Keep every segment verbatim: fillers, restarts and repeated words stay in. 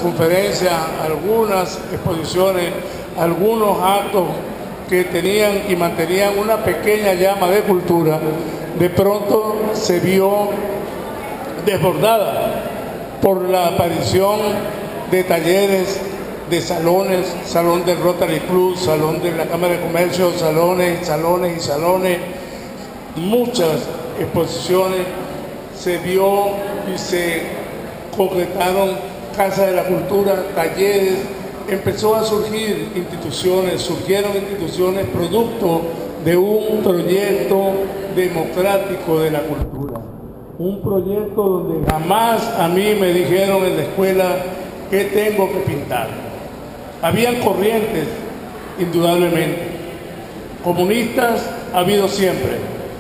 conferencias, algunas exposiciones, algunos actos que tenían y mantenían una pequeña llama de cultura, de pronto se vio desbordada por la aparición de talleres, de salones, salón del Rotary Club, salón de la Cámara de Comercio, salones, salones y salones, muchas exposiciones, se vio y se concretaron casas de la cultura, talleres, empezó a surgir instituciones, surgieron instituciones producto de un proyecto democrático de la cultura. Un proyecto donde jamás a mí me dijeron en la escuela qué tengo que pintar. Habían corrientes, indudablemente. Comunistas ha habido siempre.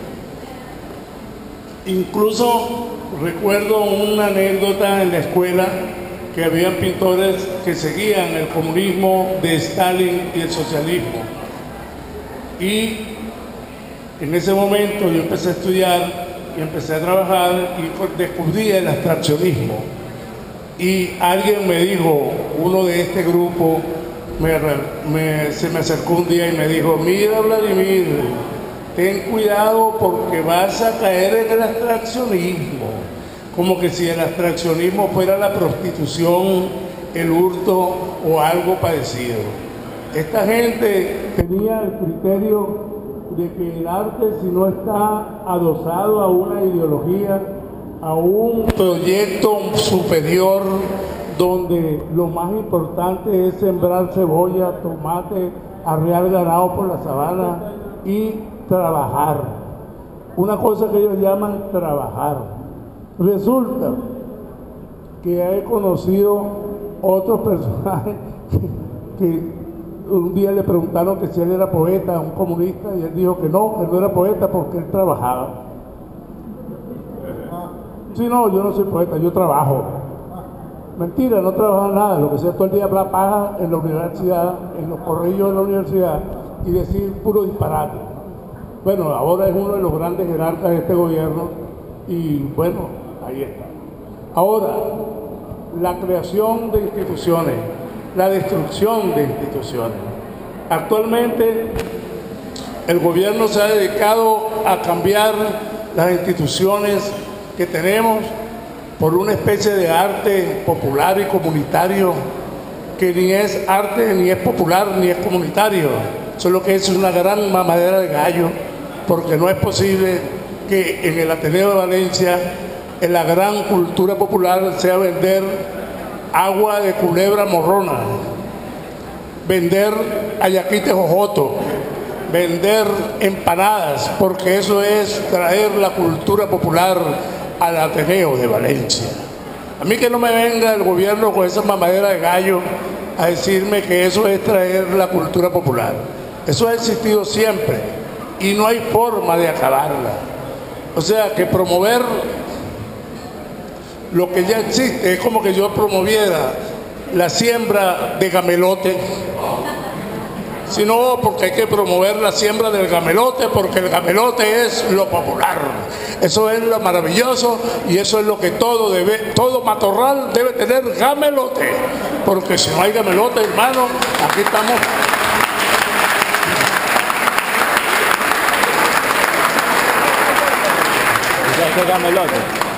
Incluso recuerdo una anécdota en la escuela que habían pintores que seguían el comunismo de Stalin y el socialismo. Y en ese momento yo empecé a estudiar y empecé a trabajar y descubrí el abstraccionismo. Y alguien me dijo, uno de este grupo, me, me, se me acercó un día y me dijo, mira Vladimir, ten cuidado porque vas a caer en el abstraccionismo. Como que si el abstraccionismo fuera la prostitución, el hurto o algo parecido. Esta gente tenía el criterio de que el arte, si no está adosado a una ideología, a un proyecto superior, donde lo más importante es sembrar cebolla, tomate, arrear ganado por la sabana y trabajar. Una cosa que ellos llaman trabajar. Resulta que he conocido otros personajes que, que un día le preguntaron que si él era poeta, un comunista, y él dijo que no, que no era poeta porque él trabajaba. Sí, no, yo no soy poeta, yo trabajo. Mentira, no trabaja nada, lo que sea todo el día hablar paja en la universidad, en los corrillos de la universidad y decir puro disparate. Bueno, ahora es uno de los grandes jerarcas de este gobierno y bueno, ahí está. Ahora, la creación de instituciones, la destrucción de instituciones. Actualmente el gobierno se ha dedicado a cambiar las instituciones que tenemos por una especie de arte popular y comunitario que ni es arte, ni es popular, ni es comunitario. Solo que es una gran mamadera de gallo, porque no es posible que en el Ateneo de Valencia, en la gran cultura popular, sea vender agua de culebra morrona, vender ayaquite jojoto, vender empanadas, porque eso es traer la cultura popular al Ateneo de Valencia. A mí que no me venga el gobierno con esa mamadera de gallo a decirme que eso es traer la cultura popular. Eso ha existido siempre y no hay forma de acabarla. O sea, que promover lo que ya existe es como que yo promoviera la siembra de gamelote, sino porque hay que promover la siembra del gamelote, porque el gamelote es lo popular. Eso es lo maravilloso y eso es lo que todo debe, todo matorral debe tener gamelote, porque si no hay gamelote, hermano, aquí estamos. ¿Qué gamelote?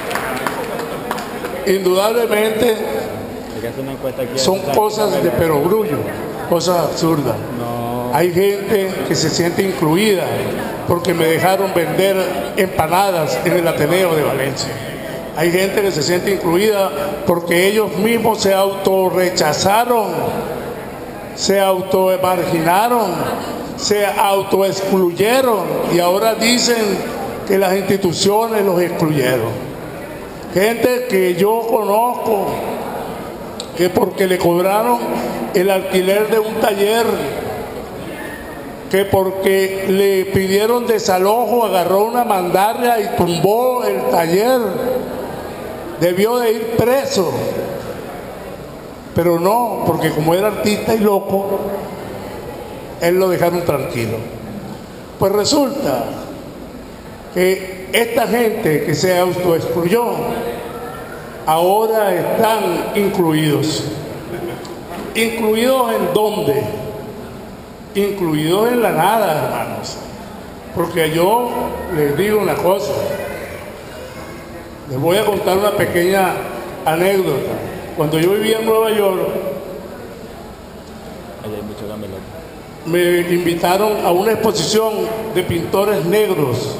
Indudablemente son cosas de perogrullo, cosas absurdas. No. Hay gente que se siente incluida porque me dejaron vender empanadas en el Ateneo de Valencia. Hay gente que se siente incluida porque ellos mismos se autorrechazaron, se automarginaron, se autoexcluyeron y ahora dicen que las instituciones los excluyeron. Gente que yo conozco, que porque le cobraron el alquiler de un taller, que porque le pidieron desalojo, agarró una mandarria y tumbó el taller, debió de ir preso. Pero no, porque como era artista y loco, él lo dejaron tranquilo. Pues resulta que esta gente que se autoexcluyó, ahora están incluidos. ¿Incluidos en dónde? Incluidos en la nada, hermanos. Porque yo les digo una cosa. Les voy a contar una pequeña anécdota. Cuando yo vivía en Nueva York, Allá hay mucho gamelote. me invitaron a una exposición de pintores negros,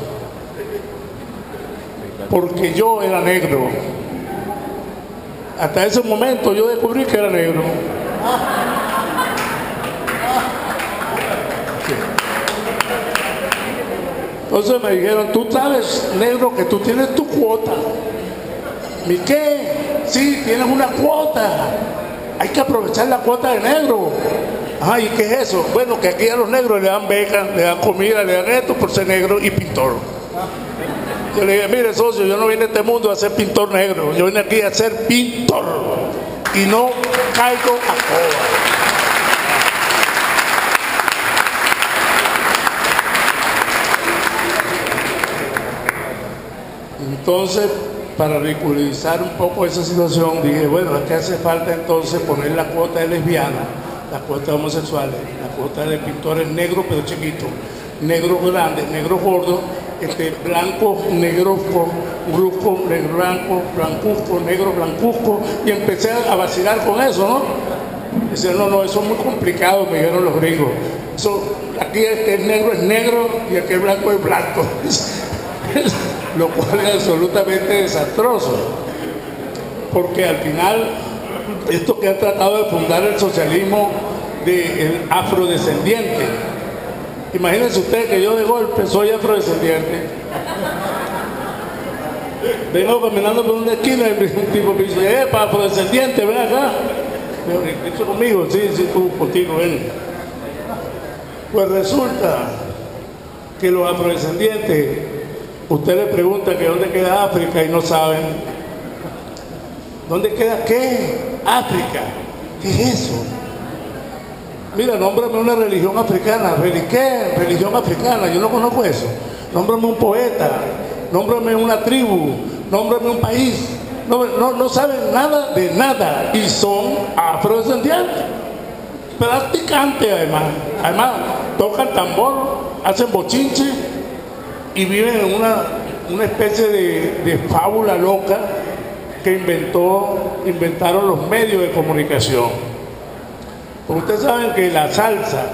porque yo era negro. Hasta ese momento yo descubrí que era negro. Sí. Entonces me dijeron, tú sabes, negro, que tú tienes tu cuota. ¿Mi qué? Sí, tienes una cuota. Hay que aprovechar la cuota de negro. Ajá, ¿y qué es eso? Bueno, que aquí a los negros le dan becas, le dan comida, le dan esto por ser negro y pintor. Yo le dije, mire, socio, yo no vine a este mundo a ser pintor negro, yo vine aquí a ser pintor y no caigo a coba. Entonces, para ridiculizar un poco esa situación, dije, bueno, es que hace falta entonces poner la cuota de lesbiana, la cuota de homosexuales, la cuota de pintores negros pero chiquitos, negros grandes, negros gordos, este, blancos, negros, brusco, negro blanco, blancuzco, negro, blancuzco, y empecé a vacilar con eso, ¿no? Dice, no, no, eso es muy complicado, me dijeron los gringos. Eso, aquí el que es negro es negro y el que es blanco es blanco. Lo cual es absolutamente desastroso, porque al final esto que ha tratado de fundar el socialismo del afrodescendiente, imagínense ustedes que yo de golpe soy afrodescendiente, vengo caminando por una esquina y un tipo me dice, epa, afrodescendiente, ven acá, dice conmigo, sí, sí, tú contigo, ven. Pues resulta que los afrodescendientes, usted le pregunta que dónde queda África y no saben. ¿Dónde queda qué? África. ¿Qué es eso? Mira, nómbrame una religión africana. ¿Qué? Religión africana. Yo no conozco eso. Nómbrame un poeta. Nómbrame una tribu. Nómbrame un país. No, no, no saben nada de nada. Y son afrodescendientes. Practicantes además. Además, tocan tambor, hacen bochinche y viven en una, una especie de, de fábula loca que inventó, inventaron los medios de comunicación. Porque ustedes saben que la salsa,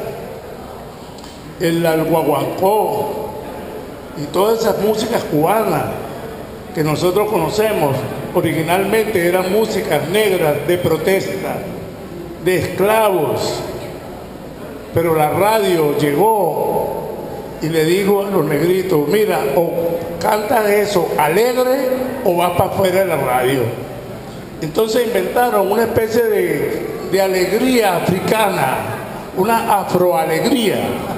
el guaguancó y todas esas músicas cubanas que nosotros conocemos, originalmente eran músicas negras de protesta, de esclavos, pero la radio llegó y le digo a los negritos, mira, o cantas eso alegre o vas para afuera de la radio. Entonces inventaron una especie de, de alegría africana, una afroalegría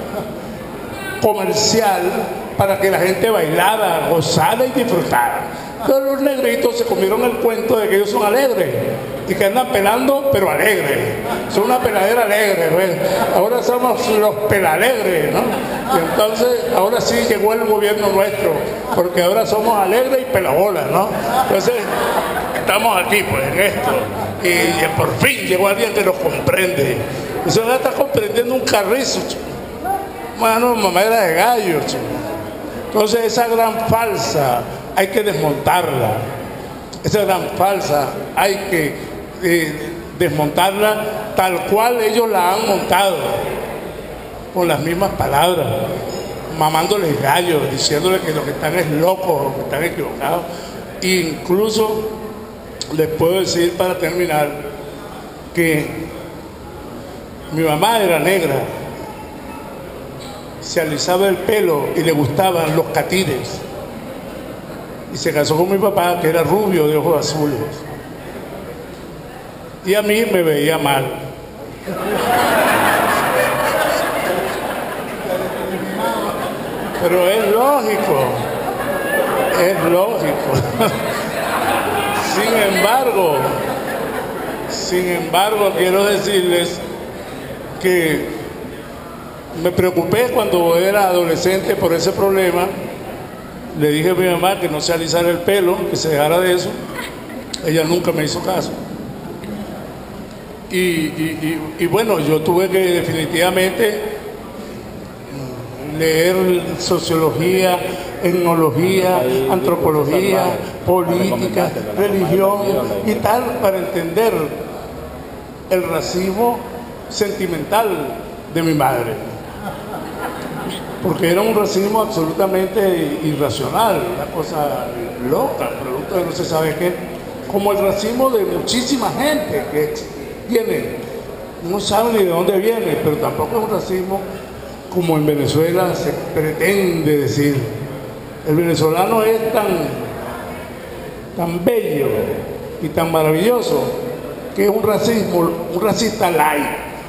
comercial para que la gente bailara, gozara y disfrutara. Pero los negritos se comieron el cuento de que ellos son alegres y que andan pelando, pero alegres. Son una peladera alegre, ¿ves? Ahora somos los pelalegres, ¿no? Y entonces, ahora sí llegó el gobierno nuestro, porque ahora somos alegres y pelabolas, ¿no? Entonces, estamos aquí, pues, en esto. Y, y por fin llegó alguien que nos comprende. Y se está comprendiendo un carrizo, chico. Mano, mamera de gallo, chico. Entonces, esa gran falsa hay que desmontarla. Esa gran falsa hay que eh, desmontarla tal cual ellos la han montado, con las mismas palabras, mamándoles gallos, diciéndoles que lo que están es locos, que están equivocados. E incluso les puedo decir para terminar que mi mamá era negra, se alisaba el pelo y le gustaban los catires. Y se casó con mi papá, que era rubio de ojos azules. Y a mí me veía mal. Pero es lógico, es lógico. Sin embargo, sin embargo, quiero decirles que me preocupé cuando era adolescente por ese problema. Le dije a mi mamá que no se alisara el pelo, que se dejara de eso. Ella nunca me hizo caso. y, y, y, y bueno, yo tuve que definitivamente leer sociología, etnología, antropología, política, religión y tal para entender el racismo sentimental de mi madre, porque era un racismo absolutamente irracional, una cosa loca, producto de no se sabe qué, como el racismo de muchísima gente que viene, no sabe ni de dónde viene, pero tampoco es un racismo como en Venezuela se pretende decir. El venezolano es tan, tan bello y tan maravilloso que es un racismo, un racista light.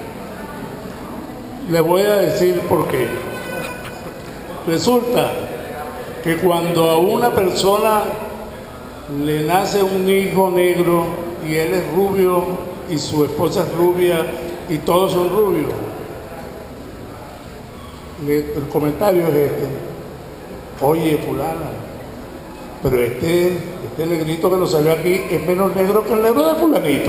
Les voy a decir por qué. Resulta que cuando a una persona le nace un hijo negro y él es rubio y su esposa es rubia y todos son rubios, el comentario es este: oye, fulana, pero este, este negrito que nos salió aquí es menos negro que el negro de fulanito.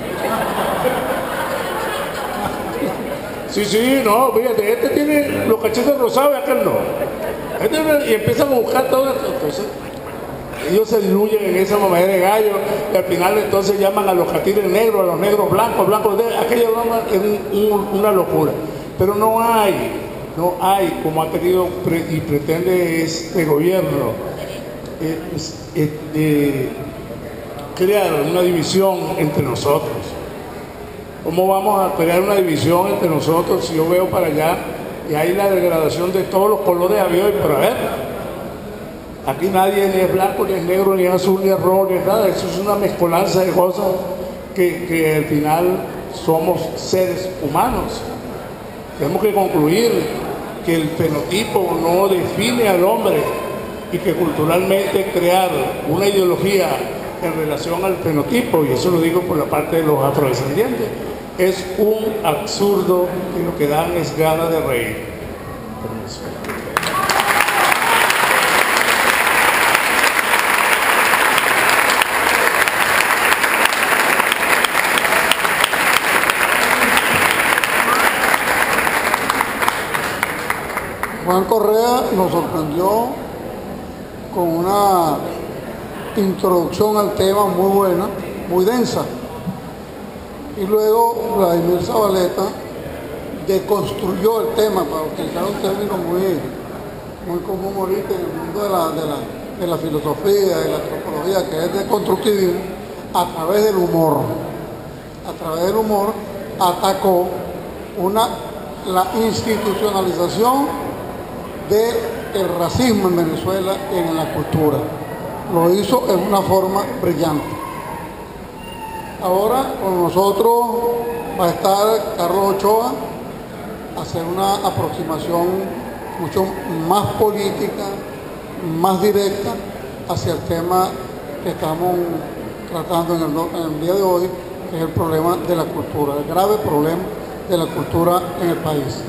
Sí, sí, no, fíjate, este tiene los cachetes rosados y aquel no. Este, y empiezan a buscar todo esto. Entonces, ellos se diluyen en esa mamadera de gallo y al final entonces llaman a los catires negros, a los negros blancos, blancos de aquella broma es un, un, una locura. Pero no hay. No hay, como ha querido pre y pretende este gobierno, eh, eh, eh, crear una división entre nosotros. ¿Cómo vamos a crear una división entre nosotros si yo veo para allá y hay la degradación de todos los colores habidos? Pero a ver, aquí nadie ni es blanco, ni es negro, ni es azul, ni es rojo, ni es nada. Eso es una mezcolanza de cosas que, que al final somos seres humanos. Tenemos que concluir que el fenotipo no define al hombre y que culturalmente crear una ideología en relación al fenotipo, y eso lo digo por la parte de los afrodescendientes, es un absurdo y lo que dan es ganas de reír. Permiso. Juan Correa nos sorprendió con una introducción al tema muy buena, muy densa. Y luego Vladimir Zabaleta deconstruyó el tema, para utilizar un término muy, muy común ahorita en el mundo de la, de, la, de la filosofía, de la antropología, que es deconstructivismo, a través del humor. A través del humor atacó una, la institucionalización del racismo en Venezuela y en la cultura. Lo hizo en una forma brillante. Ahora con nosotros va a estar Carlos Ochoa a hacer una aproximación mucho más política, más directa hacia el tema que estamos tratando en el, en el día de hoy, que es el problema de la cultura, el grave problema de la cultura en el país.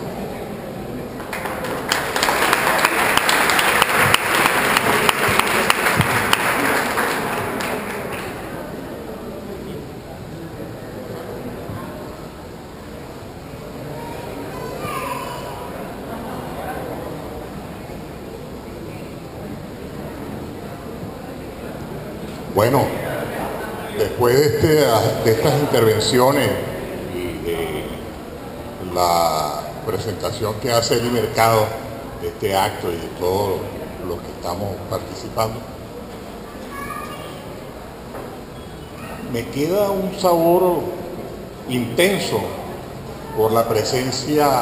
Bueno, después de, este, de estas intervenciones y de la presentación que hace el mercado de este acto y de todos los que estamos participando, me queda un sabor intenso por la presencia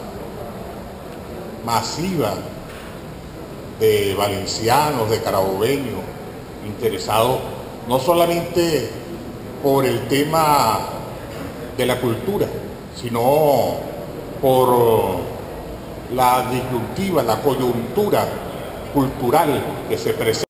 masiva de valencianos, de carabobeños, interesados no solamente por el tema de la cultura, sino por la disyuntiva, la coyuntura cultural que se presenta.